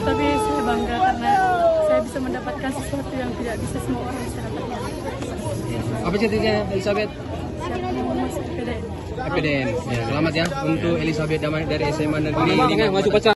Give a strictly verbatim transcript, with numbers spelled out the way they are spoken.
tapi saya bangga karena saya bisa mendapatkan sesuatu yang tidak bisa semua orang bisa dapatkan. Apa ceritanya Elizabeth? Siapa yang mau masuk P D N? P D N. Ya, selamat ya untuk Elizabeth Damai dari S M A Negeri. Masuk pacar.